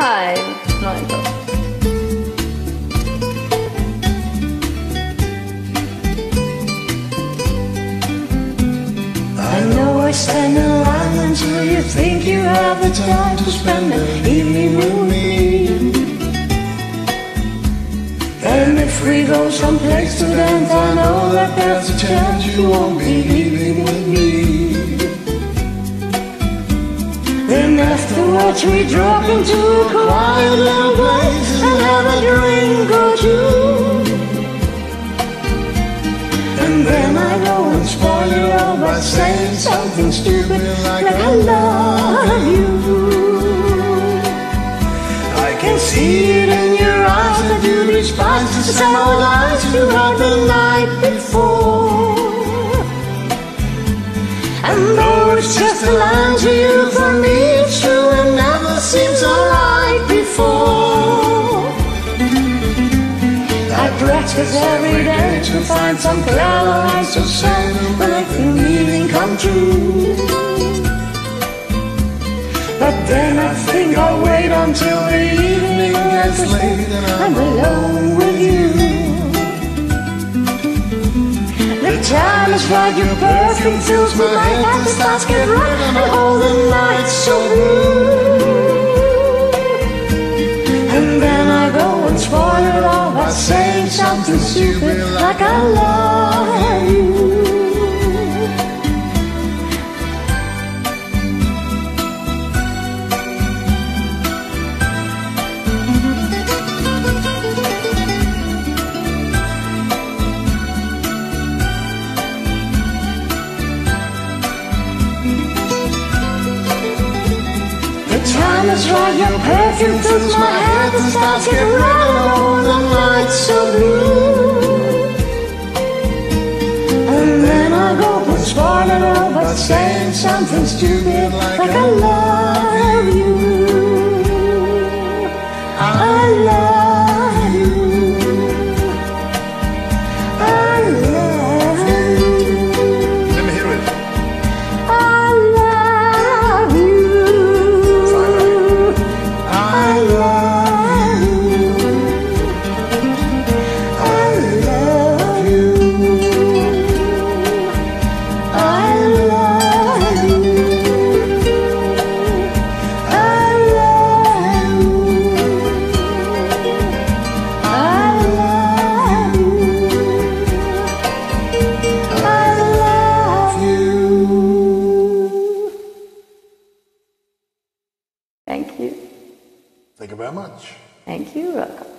Ay, no entro. I know I stand in line until you think you have the time to spend the evening with me. And if we go someplace to dance, I know that there's a chance you won't be leaving with me. Then afterwards we drop into a quiet little place and have a drink or two. And then I go and spoil it all by saying something stupid like I love you. I can see it in your eyes that you despise the same old lies you had the night before. And though it's just a line to you, for me it's true and never seems alright before. I practice every day to find some clever lines to say to make the meaning come true. But then I think I'll wait until the evening gets late and I'm alone with you. The time is right, your perfume fills my head and starts get right and all the nights so blue. And then I go and spoil it all by saying something stupid like I love you. Time is right, your perfume fills my head and starts getting red and all the nights so blue. And then I go and spoil it all by saying something stupid like I love you. I love you. I love you. Let me hear it. I love you. I love you. I love you. I love you. Thank you. Thank you very much. Thank you, welcome.